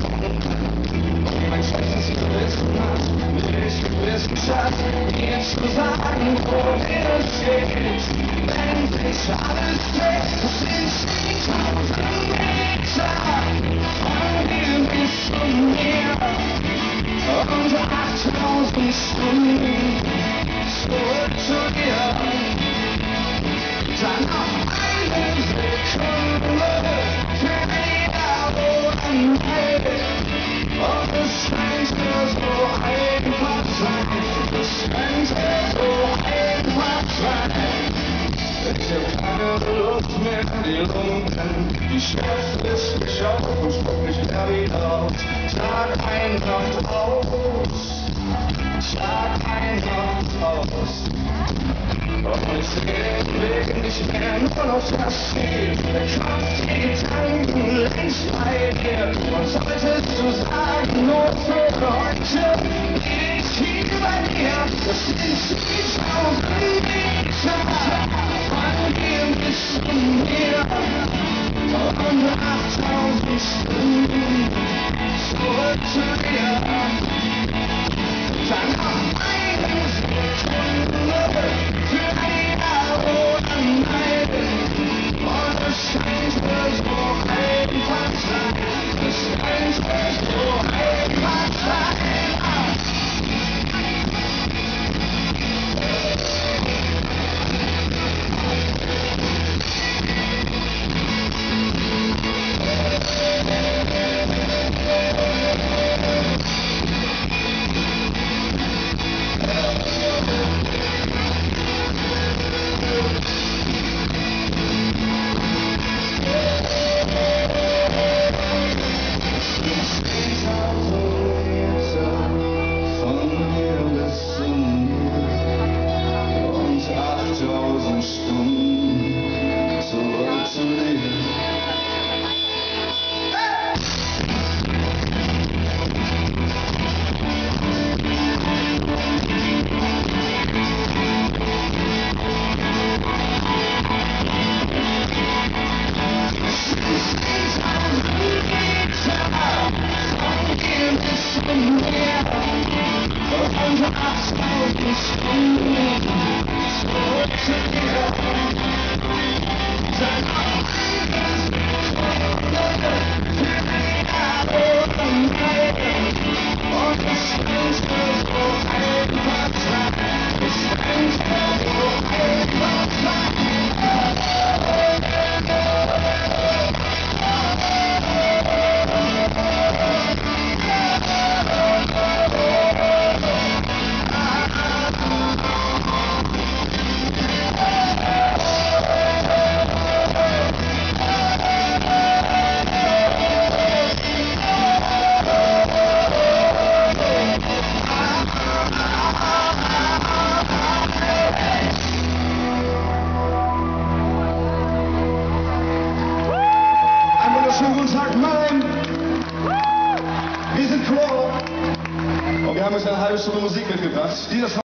Mein schlechtes Gewissen hat mich gewissenschaft, mir zu sagen, wohin es geht. Wenn sich alles dreht, sind 10.000 Meter von dir bis zu mir und 8.000 Stunden zurück zu dir. Dann noch eine Sekunde für jeder oder Welt. Und es könnte so einfach sein, es könnte so einfach sein. Ich hab keine Luft mehr, die Lumpen, die Schrift ist mich auf und spuckt mich leer wieder aus. Tag ein, Nacht aus, Tag ein, Nacht aus. Und ich seh den Weg nicht mehr, nur noch das Ziel. Der Kopf, die Gedanken längst bei dir. Und solltest du sagen, nur für heute bin ich hier bei dir. Das sind 10.000 Meter von dir bis zu mir und 8.000 Stunden zurück zu dir. Dann noch eine Sekunde für ein Jahr oder Nein. Und es könnte so einfach sein, es könnte so einfach sein. Guten Tag, Mannheim! Wir sind Kolor und wir haben euch eine halbe Stunde Musik mitgebracht.